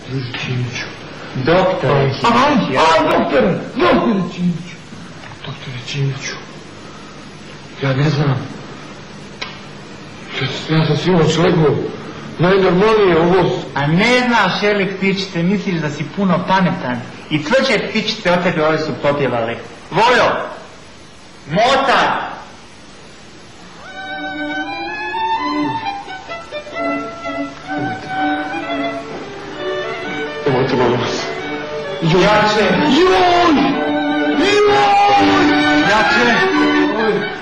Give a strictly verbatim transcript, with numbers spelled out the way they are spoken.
Druži Čimiću. Doktore Čimiću. A, doktore, doktore Čimiću. Doktore Čimiću. Ja ne znam. Ja sam sinoć legao. Najnormalnije ovo... A ne znaš, Šeli ptičice, misliš da si puno pametan. I tvrđe ptičice od tebe ove su popjevali. Vojo! Motar! Nemojte, molim vas. Jače! Joj! Joj! Jače!